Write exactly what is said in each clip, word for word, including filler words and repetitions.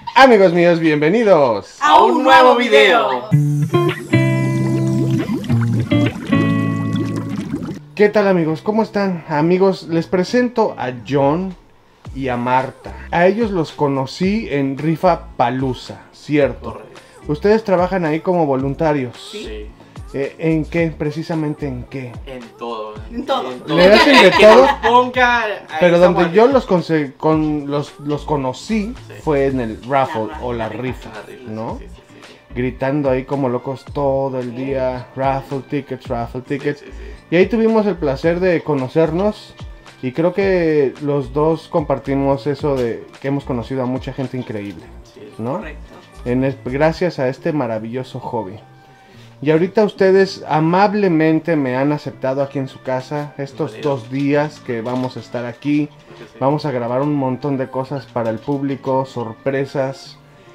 Amigos míos, bienvenidos a un nuevo video. ¿Qué tal, amigos? ¿Cómo están? Amigos, les presento a John y a Marta. A ellos los conocí en Rifapalooza, ¿cierto? Correcto. Ustedes trabajan ahí como voluntarios. Sí. Eh, ¿En qué? Precisamente en qué. En todo. En todo. Le hacen de Que todo. nos ponga ahí Pero donde estamos. yo los, conse- con, los, los conocí Sí. fue en el raffle La- o la la rifa, Ah, rifa, ¿no? sí, sí, sí, sí. Gritando ahí como locos todo el día, raffle tickets, raffle tickets. Sí, sí, sí. Y ahí tuvimos el placer de conocernos y creo que los dos compartimos eso de que hemos conocido a mucha gente increíble, Sí, ¿no? Correcto. En es- gracias a este maravilloso hobby. Y ahorita ustedes amablemente me han aceptado aquí en su casa estos Bienvenido. dos días que vamos a estar aquí. Sí, sí. Vamos a grabar un montón de cosas para el público, sorpresas.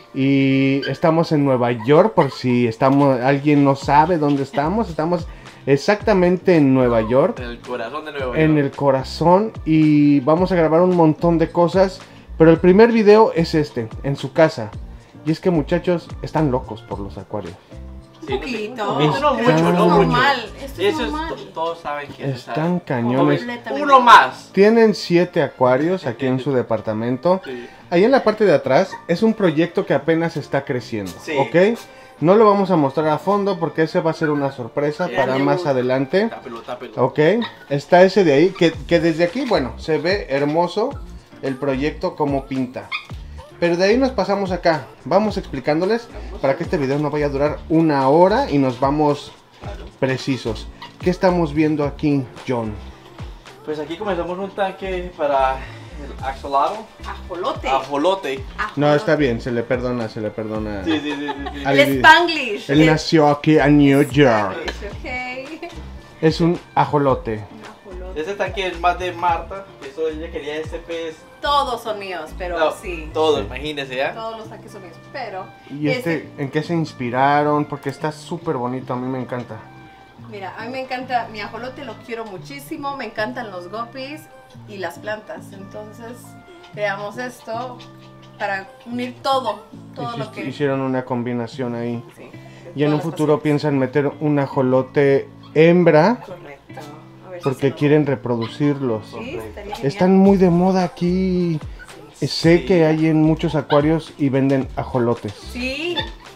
Y estamos en Nueva York, por si estamos, alguien no sabe dónde estamos. Estamos exactamente en Nueva York, En el corazón de Nueva en York. el corazón. Y vamos a grabar un montón de cosas. Pero el primer video es este, en su casa. Y es que, muchachos, están locos por los acuarios. Sí, Un poquito. No, no, no Pero mucho, esto no es mucho. normal, esto es Eso normal. to- todos saben que es Están cañones. Completamente. Uno más. Tienen siete acuarios aquí en su departamento. Sí. Ahí en la parte de atrás es un proyecto que apenas está creciendo, Sí. ¿ok? No lo vamos a mostrar a fondo porque ese va a ser una sorpresa Sí, para amigo. más adelante, Tápelo, tápelo. ¿ok? Está ese de ahí, que, que desde aquí, bueno, se ve hermoso el proyecto como pinta. Pero de ahí nos pasamos acá, vamos explicándoles para que este video no vaya a durar una hora y nos vamos Claro. precisos. ¿Qué estamos viendo aquí, John? Pues aquí comenzamos un tanque para el axolotl. Ajolote. Ajolote. Ajolote. No, está bien, se le perdona, se le perdona. Sí, sí, sí, sí, sí. Al- El Spanglish. Él El nació aquí en New York. Spanglish, ok. Es un ajolote. Ajolote. Este tanque es más de Marta. Eso ella quería este pez. Todos son míos, pero No, sí. Todo, Sí. imagínese ya. Todos los tanques son míos, pero ¿Y este en qué se inspiraron? Porque está súper bonito, a mí me encanta. mira, a mí me encanta, mi ajolote lo quiero muchísimo, me encantan los guppies y las plantas. Entonces, creamos esto para unir todo, todo lo Hiciste- que... Hicieron una combinación ahí. sí, de Y en todas un las futuro facetas. piensan meter un ajolote hembra Correcto. A ver si porque se lo- quieren reproducirlos. Sí, estaría genial. Están muy de moda aquí. Sé Sí. que hay en muchos acuarios y venden ajolotes. Sí,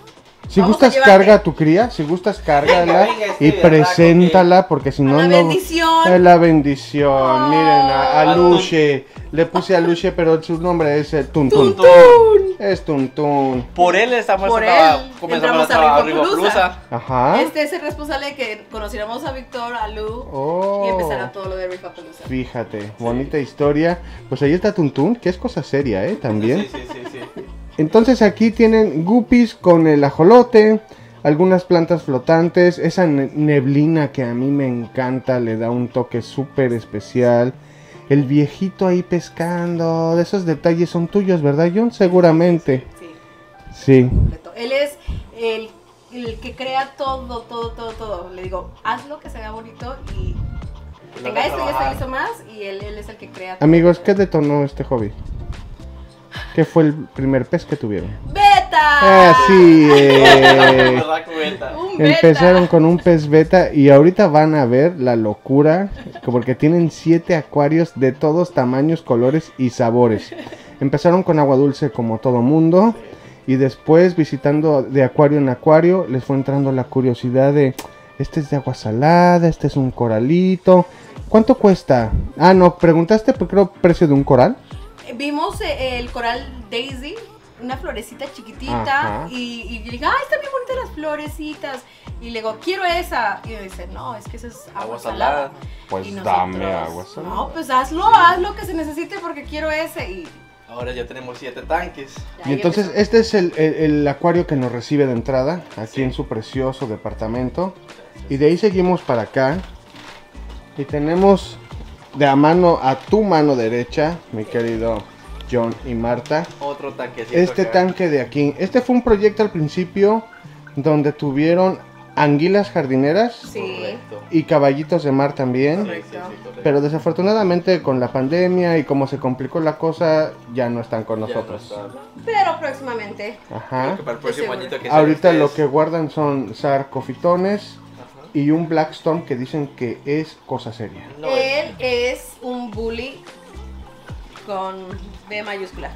Si Vamos a gustas, llevarte. carga a tu cría. Si gustas, cárgala Venga, venga, este y berraco preséntala porque si no, una no. bendición. Es la bendición. Oh. Miren, a, a A Luche. Le puse a Luche, pero su nombre es el Tuntún. Tuntún. Es Tuntún. Por él estamos Por a- él comenzamos a entramos a trabajar a Rifapalooza. Rifapalooza. Ajá. Este es el responsable de que conociéramos a Víctor, a Lu Oh. y empezara todo lo de Rifapalooza. Fíjate, bonita historia. Pues ahí está Tuntún, que es cosa seria, ¿eh? También. Sí, sí, sí, sí. Entonces aquí tienen guppies con el ajolote, algunas plantas flotantes, esa ne- neblina que a mí me encanta, le da un toque súper especial. El viejito ahí pescando, de esos detalles son tuyos, ¿verdad, John? Seguramente. Sí, Sí. completo. Él es el, el que crea todo, todo, todo, todo. Le digo, hazlo que se vea bonito y que tenga esto y esto y eso más. Y él, él es el que crea todo. Amigos, ¿qué detonó este hobby? ¿Qué fue el primer pez que tuvieron? ¡Beta! Así eh, ¿Verdad, cubeta? Un beta. empezaron con un pez beta y ahorita van a ver la locura porque tienen siete acuarios de todos tamaños, colores y sabores. Empezaron con agua dulce como todo mundo y después visitando de acuario en acuario les fue entrando la curiosidad de este es de agua salada, este es un coralito. ¿Cuánto cuesta? Ah, no, preguntaste por creo precio de un coral. Vimos eh, el coral Daisy, una florecita chiquitita. Ajá. Y, y yo le digo, ay, están bien bonitas las florecitas. Y le digo, quiero esa. Y me dice, no, es que esa es agua, Agua salada. salada. Pues Y dame nosotros, agua salada. No, pues hazlo, haz lo que se necesite porque quiero ese. Y, Ahora ya tenemos siete tanques. ya Y entonces empezó. este es el, el- el acuario que nos recibe de entrada, aquí Sí. en su precioso departamento. Y de ahí seguimos para acá. Y tenemos de a mano a tu mano derecha, mi querido John y Marta, Otro tanquecito. este acá. tanque de aquí. Este fue un proyecto al principio donde tuvieron anguilas jardineras Sí. Correcto. y caballitos de mar también. Sí, sí, sí, correcto. Pero desafortunadamente con la pandemia y como se complicó la cosa, ya no están con Ya no nosotros. está. Pero próximamente. Ajá. Creo que para el próximo Seguro. añito que sean Ahorita lo ustedes. que guardan son sarcofitones Ajá. y un Blackstorm que dicen que es cosa seria. No, eh, Él es un bully con B mayúscula.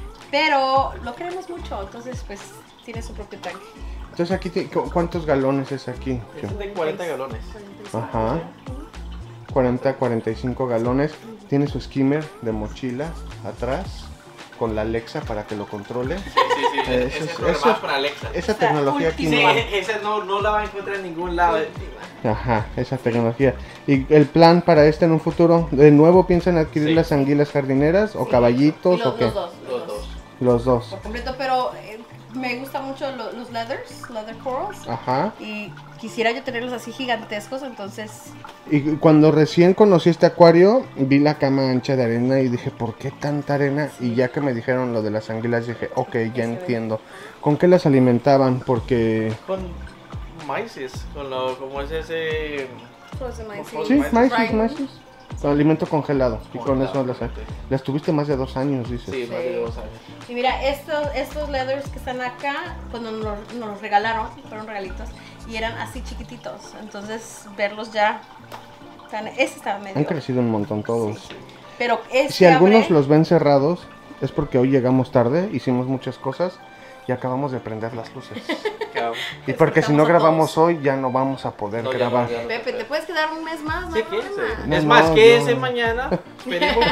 Pero lo queremos mucho, entonces pues tiene su propio tanque. Entonces aquí, ti- ¿cu- ¿cuántos galones es aquí? este es de cuarenta galones. Ajá. cuarenta, cuarenta y cinco galones. Tiene su skimmer de mochila atrás con la Alexa para que lo controle. Sí, sí, sí. Eh, ese eso es es- programado eso- para Alexa. Esa O sea, tecnología aquí Sí, no hay. esa no, no la va a encontrar en ningún lado. Ajá, esa tecnología. ¿Y el plan para este en un futuro? ¿De nuevo piensan adquirir Sí. las anguilas jardineras o Sí. caballitos Y lo- o qué? Los dos. Los dos. Los dos. Por completo, pero eh, me gustan mucho lo- los leathers, leather corals. Ajá. Y quisiera yo tenerlos así gigantescos, entonces Y cuando recién conocí este acuario, vi la cama ancha de arena y dije, ¿por qué tanta arena? Y ya que me dijeron lo de las anguilas, dije, ok, ya entiendo. ¿Con qué las alimentaban? Porque... Con maíces, con lo, como es ese... frozen mice, Con Sí, maíces. maíces, Fried. maíces. Con alimento congelado. Y con eso Congelado, las... correcto. Las tuviste más de dos años, dices. Sí, más de dos años. Y mira, estos, estos leathers que están acá, pues nos, los- nos los regalaron, fueron regalitos, y eran así chiquititos. Entonces, verlos ya, están, ese estaba medio. Han crecido un montón todos. Sí. Pero este Si algunos abre- los ven cerrados, es porque hoy llegamos tarde, hicimos muchas cosas y acabamos de prender las luces. Cabrón. Y porque si no Despertamos a grabamos todos. hoy, ya no vamos a poder No, ya grabar. no, ya no. Pepe, ¿te puedes quedar un mes más? No Sí, hay que problema. No, Es más, no, que no. ese mañana. Esperemos.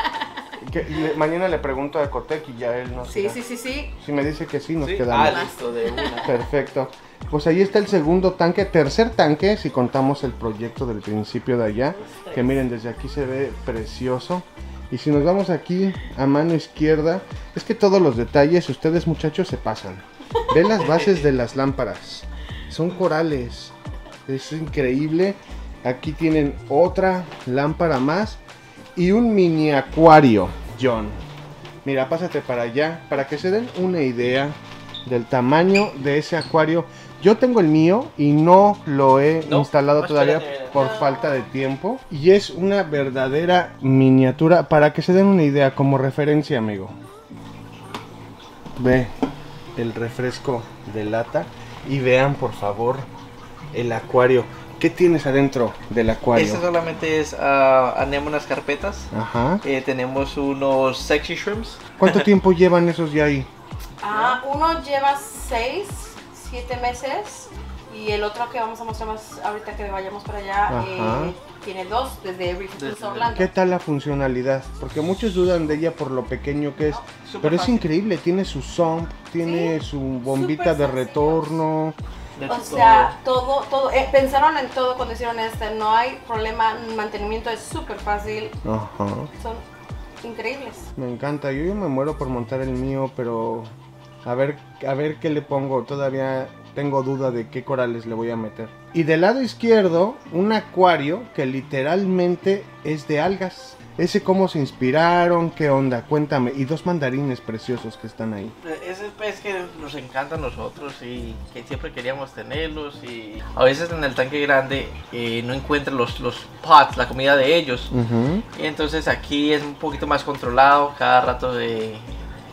Que le- mañana le pregunto a Ecotec y ya él nos Sí, dirá. sí, sí, sí. Si me dice que sí, nos Sí. quedamos. Ah, listo, de una. Perfecto. Pues ahí está el segundo tanque, tercer tanque, si contamos el proyecto del principio de allá. Que miren, desde aquí se ve precioso. Y si nos vamos aquí a mano izquierda, es que todos los detalles, ustedes muchachos se pasan. Ve las bases de las lámparas. Son corales. Es increíble. Aquí tienen otra lámpara más. Y un mini acuario, John. Mira, pásate para allá, para que se den una idea del tamaño de ese acuario. Yo tengo el mío y no lo he No, instalado no, todavía espérate. por falta de tiempo. Y es una verdadera miniatura, para que se den una idea, como referencia, amigo. Ve el refresco de lata y vean, por favor, el acuario. ¿Qué tienes adentro del acuario? Este solamente es uh, anémonas carpetas. Ajá. Eh, tenemos unos sexy shrimps. ¿Cuánto tiempo llevan esos ya ahí? Ah, uno lleva seis, siete meses. Y el otro que vamos a mostrar más ahorita que vayamos para allá, Ajá. eh, tiene dos desde Reef Foods Desde- Orlando. ¿Qué tal la funcionalidad? Porque muchos dudan de ella por lo pequeño que es. Súper Pero es fácil. increíble, tiene su sump, tiene su bombita Súper de sencillos. retorno. De O todo. sea, todo, todo, eh, pensaron en todo cuando hicieron este, no hay problema, el mantenimiento es súper fácil, Ajá. son increíbles. Me encanta, yo, yo me muero por montar el mío, pero a ver, a ver qué le pongo. Todavía tengo duda de qué corales le voy a meter. Y del lado izquierdo, un acuario que literalmente es de algas. Ese cómo se inspiraron, qué onda, cuéntame. Y dos mandarines preciosos que están ahí. Ese pez que nos encanta a nosotros y que siempre queríamos tenerlos y a veces en el tanque grande eh, no encuentran los, los pots, la comida de ellos. Ujú. Y entonces aquí es un poquito más controlado, cada rato de, eh,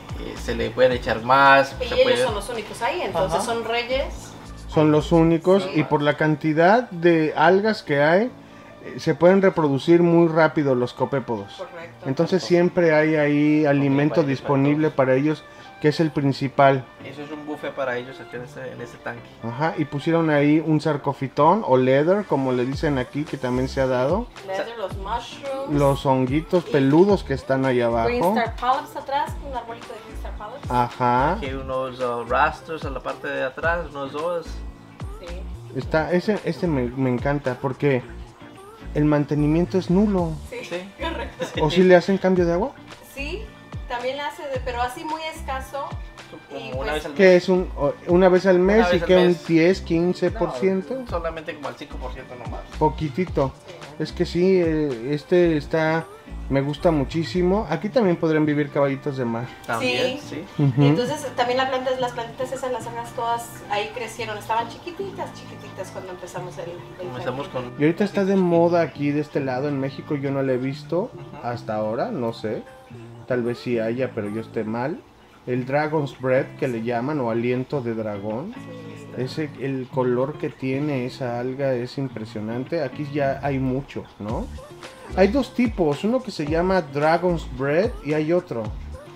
se le pueden echar más. Y se ellos puede- son los únicos ahí, entonces Ajá. son reyes. Son los únicos Sí. y por la cantidad de algas que hay, eh, se pueden reproducir muy rápido los copépodos. Correcto. Entonces siempre hay ahí alimento para- disponible para ellos, que es el principal. Eso es un buffet para ellos aquí en este, en este tanque. Ajá, y pusieron ahí un sarcofitón o leather, como le dicen aquí, que también se ha dado. Leather, los mushrooms. Los honguitos peludos que están ahí Green abajo. Star Polyps atrás, un arbolito de Green Star Polyps. Ajá, Aquí hay unos uh, rastros en la parte de atrás, unos dos. Sí. está, ese, este me, me encanta porque el mantenimiento es nulo. Sí, Sí. correcto. ¿O si le hacen cambio de agua? Sí, también hace, de, pero así muy escaso. Como Y una pues- vez al mes. Que es un, o- una vez al mes Una vez y al que un mes. diez, quince por ciento. No, solamente como al cinco por ciento nomás. Poquitito. Es que sí, eh, este está Me gusta muchísimo. Aquí también podrían vivir caballitos de mar. También, sí. sí. Ujú. Y entonces también las plantas, las plantitas esas, las algas todas ahí crecieron, estaban chiquititas, chiquititas cuando empezamos el, el Comenzamos tanque. con... Y ahorita está de moda aquí de este lado en México. Yo no la he visto hasta ahora, no sé. Tal vez sí haya, pero yo esté mal. El Dragon's Breath, que le llaman, o aliento de dragón. Ese, el color que tiene esa alga es impresionante. Aquí ya hay mucho, ¿no? Hay dos tipos, uno que se llama Dragon's Breath y hay otro.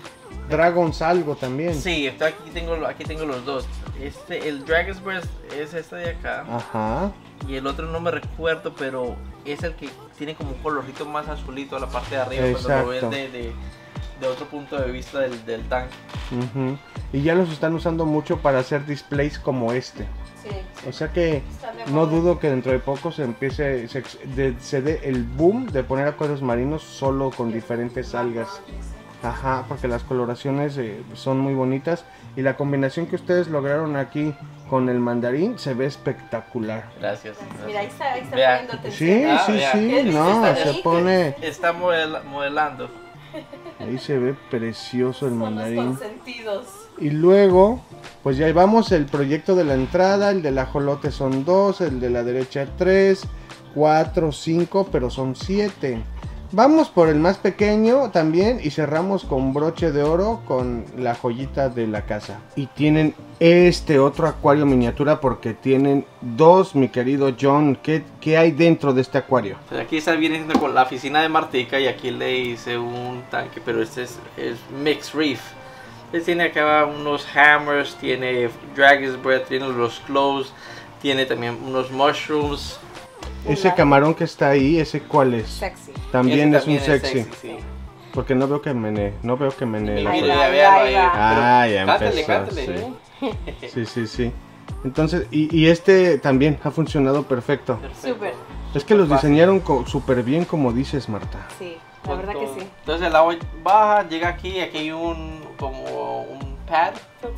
Dragon's algo también. Sí, esto aquí tengo, aquí tengo los dos. Este, el Dragon's Breath es este de acá. Ajá. Y el otro no me recuerdo, pero es el que tiene como un colorcito más azulito a la parte de arriba. Cuando lo ves Exacto. de, de, de otro punto de vista del, del tanque. Ujú. Y ya los están usando mucho para hacer displays como este. Sí, O sea que está de no moda. dudo que dentro de poco se empiece, se, ex- de- se dé el boom de poner acuarios marinos solo con diferentes algas. Ajá, porque las coloraciones eh, son muy bonitas y la combinación que ustedes lograron aquí con el mandarín se ve espectacular. Gracias. Mira, ahí está, ahí está Vea. poniendo atención. Sí, Ah, sí, vea. sí, ¿Qué no, dices, se Dani? pone, Está model- modelando. ahí se ve precioso el Son los mandarín. consentidos. Y luego, pues ya llevamos el proyecto de la entrada, el del ajolote son dos, el de la derecha tres, cuatro, cinco, pero son siete. Vamos por el más pequeño también y cerramos con broche de oro con la joyita de la casa. Y tienen este otro acuario miniatura porque tienen dos, mi querido John. ¿Qué, qué hay dentro de este acuario? Pues aquí está viene siendo con la oficina de Martica y aquí le hice un tanque, pero este es, es Mixed Reef. Este tiene acá unos hammers, tiene Dragon's Breath, tiene los cloves, tiene también unos mushrooms. Ese camarón que está ahí, ¿ese cuál es? Sexy. También Ese es un sexy. sí. Porque no veo que menee, no veo que menee la Ahí Mire, va, joya. ya véalo ahí ahí. va. Ah, Pero ya cántale, empezó, cántale. sí. Sí, sí, sí. Entonces, y, y este también ha funcionado perfecto. Perfecto. Súper. Es que los Fácil. diseñaron co- súper bien, como dices, Marta. Sí, la Con verdad todo. que sí. Entonces el agua baja, llega aquí, aquí hay un como un pad,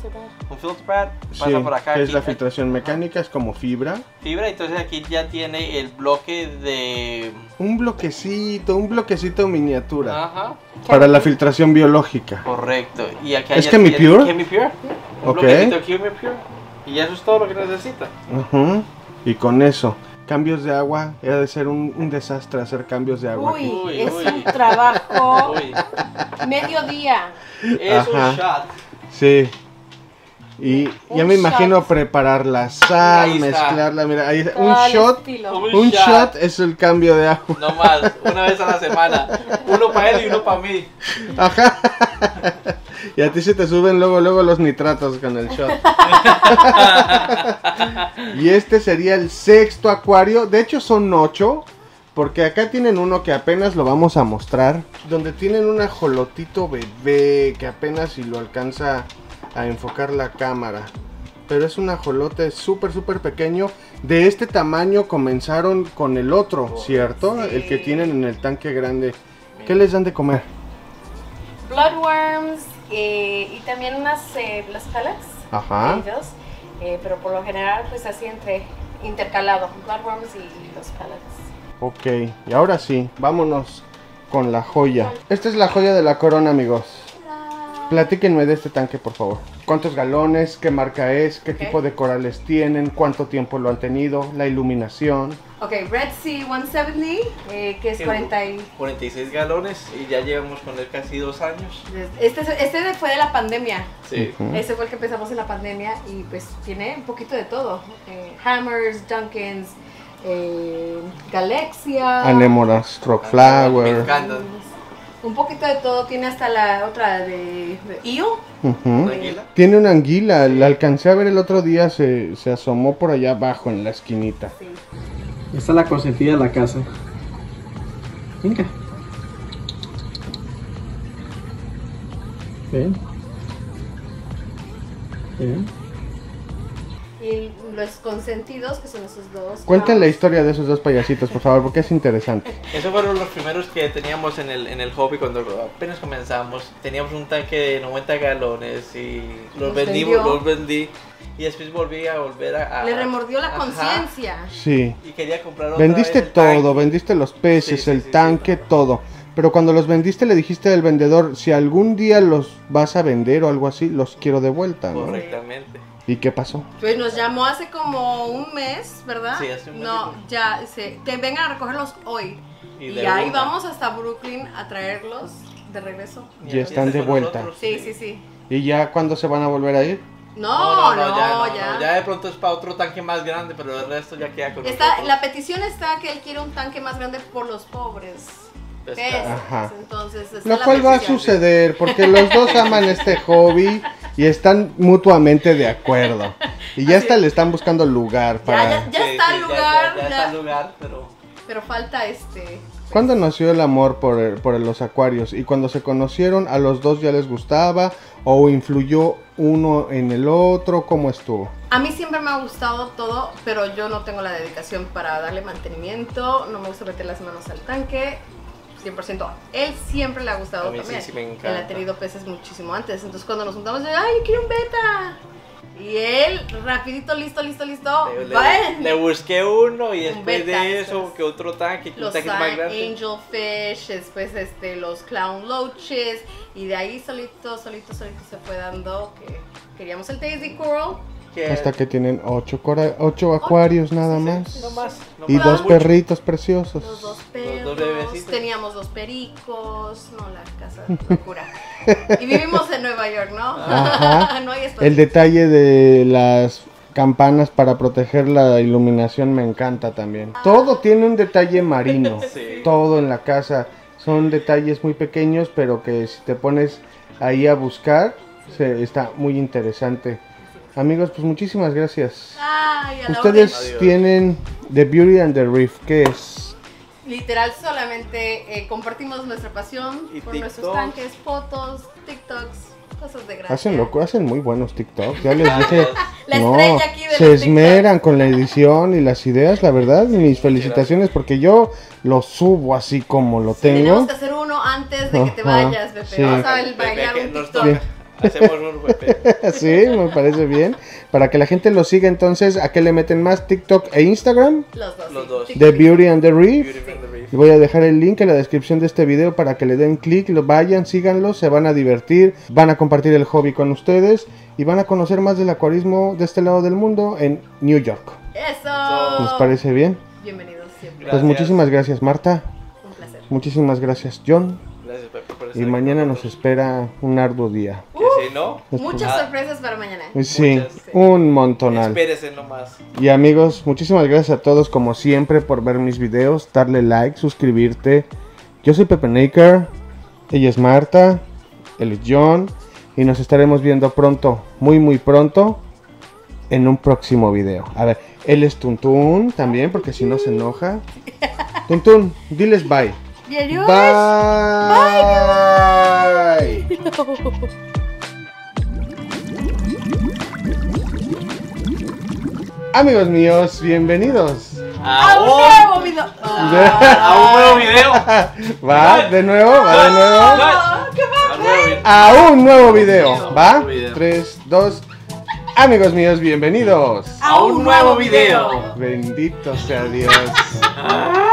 un filter pad, pasa Sí, por acá. que es aquí, la filtración mecánica, es como fibra. fibra, entonces aquí ya tiene el bloque de... Un bloquecito, un bloquecito miniatura. Ajá, Para la filtración biológica. correcto. Y acá ¿Es ya Chemi tiene Pure? Chemi Pure. Un Ok. bloquecito de Chemi Pure. Y eso es todo lo que necesita. Ujú. Y con eso, cambios de agua, era de ser un, un desastre hacer cambios de agua Uy, aquí. Uy, es uy. un trabajo Uy, mediodía. es Ajá. un shot. Sí. Y Un ya me imagino shot. preparar la sal, Ahí está. mezclarla, mira, ahí un Al shot, estilo. Un un shot. shot es el cambio de agua. No más, una vez a la semana. Uno para él y uno para mí. Ajá. Y a ti se te suben luego luego los nitratos con el shot. Y este sería el sexto acuario. De hecho son ocho. Porque acá tienen uno que apenas lo vamos a mostrar. Donde tienen un ajolotito bebé. Que apenas si lo alcanza a enfocar la cámara. Pero es un ajolote súper súper pequeño. De este tamaño comenzaron con el otro, ¿cierto? Sí. El que tienen en el tanque grande. ¿Qué les dan de comer? Bloodworms eh, y también unas eh, las pellets. Ajá. Ellos, eh, pero por lo general pues así entre intercalado, bloodworms y los pellets. Ok, y ahora sí, vámonos con la joya. Esta es la joya de la corona, amigos. Platíquenme de este tanque, por favor. ¿Cuántos galones? ¿Qué marca es? ¿Qué Ok. tipo de corales tienen? ¿Cuánto tiempo lo han tenido? La iluminación. Ok, Red Sea ciento setenta, eh, que es Sí. cuarenta y... cuarenta y seis galones y ya llevamos con él casi dos años. Este, este fue de la pandemia. Sí. Ujú. Ese fue el que empezamos en la pandemia y pues tiene un poquito de todo. Eh, Hammers, Duncans, eh, Galexia. Anemonas, Me Rockflower. encantan. Un poquito de todo. Tiene hasta la otra de, de Eel. Ujú. Tranquila. Tiene una anguila, la alcancé a ver el otro día, se, se asomó por allá abajo en la esquinita. Sí. Esta es la consentida de la casa. Venga. Ven. Ven. Y los consentidos, que son esos dos. Cuenten la Hounds. historia de esos dos payasitos, por favor, porque es interesante. Esos fueron los primeros que teníamos en el, en el hobby cuando apenas comenzamos. Teníamos un tanque de noventa galones y los, Los vendí, vendió. los vendí. Y después volví a volver a... a- Le remordió la Ajá. conciencia. Sí. Y quería comprar otra Vendiste vez el todo, tanque. vendiste los peces, Sí, sí, el sí, tanque, sí. todo. Pero cuando los vendiste le dijiste al vendedor, si algún día los vas a vender o algo así, los quiero de vuelta, ¿no? Correctamente. ¿Y qué pasó? Pues nos llamó hace como un mes, ¿verdad? Sí, hace un mes. No, ya, se, que vengan a recogerlos hoy. Y Y, de ahí una. vamos hasta Brooklyn a traerlos de regreso. Ya están de con vuelta. nosotros, Sí, sí, sí. ¿Y ya cuándo se van a volver a ir? No, no, ya, no, ya. no, ya de pronto es para otro tanque más grande, pero el resto ya queda con Está, nosotros. la petición está que él quiere un tanque más grande por los pobres. Pescado. peces. Ajá. Entonces, está Lo la cual va a petición. suceder porque los dos aman este hobby y están mutuamente de acuerdo. Y ya hasta le están buscando lugar Ya, para... ya, ya Sí, está sí, el ya- lugar, Ya, ya ya- está el lugar, pero. pero falta este. ¿Cuándo nació el amor por, el- por los acuarios? ¿Y cuando se conocieron a los dos ya les gustaba? ¿O influyó uno en el otro? ¿Cómo estuvo? A mí siempre me ha gustado todo, pero yo no tengo la dedicación para darle mantenimiento, no me gusta meter las manos al tanque, cien por ciento. Él siempre le ha gustado A mí sí, también. sí me encanta. Él ha tenido peces muchísimo antes, entonces cuando nos juntamos, yo, ay, yo quiero un beta. Y él, rapidito, listo, listo, listo, Le, le- ¡ven! le busqué uno y Un después beta, de eso, esos. que otro tanque, que un Los tanque más grande. angelfish, después este, los clown loaches, y de ahí solito, solito, solito se fue dando que queríamos el Daisy Coral. Que- Hasta que tienen ocho, cora- ocho acuarios nada sí, más. sí, No más. No Y más dos mucho. perritos preciosos. Los dos dos perros, bebecitos. teníamos dos pericos, no, la casa locura. Y vivimos en Nueva York, ¿no? Ajá. No hay espacio. El detalle de las campanas para proteger la iluminación me encanta también. Todo tiene un detalle marino. Sí. Todo en la casa. Son detalles muy pequeños, pero que si te pones ahí a buscar, se, está muy interesante. Amigos, pues muchísimas gracias. Ay, a la Ustedes Adiós. tienen The Beauty and the Reef, ¿qué es? orden. Literal, solamente eh, compartimos nuestra pasión Y por nuestros TikToks. tanques, fotos, TikToks, cosas de gracia. Hacen loco, hacen muy buenos TikToks. Ya les dije, La no, estrella aquí de se los esmeran con la edición y las ideas, la verdad. Mis felicitaciones porque yo lo subo así como lo Sí, tengo. tenemos que hacer uno antes de que te Ajá, vayas, Pepe. sí. Vamos a Pepe, bailar que un nos TikTok. toca. Hacemos un Pepe. Sí, me parece bien. Para que la gente lo siga, entonces, ¿a qué le meten más? TikTok e Instagram. Los dos. Los sí. dos. TikTok The y Beauty and the Reef. Beauty and the Reef. Y voy a dejar el link en la descripción de este video para que le den clic, lo vayan, síganlo, se van a divertir, van a compartir el hobby con ustedes y van a conocer más del acuarismo de este lado del mundo en New York. Eso. ¿Les parece bien? Bienvenidos siempre. Pues Gracias. muchísimas gracias, Marta. Un placer. Muchísimas gracias, John. Gracias, Pepe, por Y estar mañana con nos nosotros. espera un arduo día. Que si no, Muchas Ah. sorpresas para mañana. Sí, Muchas. un montonal. espérese nomás. Y amigos, muchísimas gracias a todos como siempre por ver mis videos, darle like, suscribirte. Yo soy Pepe Naker, ella es Marta, él es John y nos estaremos viendo pronto, muy muy pronto, en un próximo video. A ver, él es Tuntún también porque si no se enoja. Tuntún, diles bye. Y adiós. Bye. Amigos míos, bienvenidos. ¡A un un- nuevo video! a un nuevo video. Va, de nuevo, va de nuevo. Ah, ¿qué va? A un nuevo video. A un nuevo video, A un ¿va? nuevo video. tres, dos. Amigos míos, bienvenidos. A un nuevo video. Bendito sea Dios. Ah.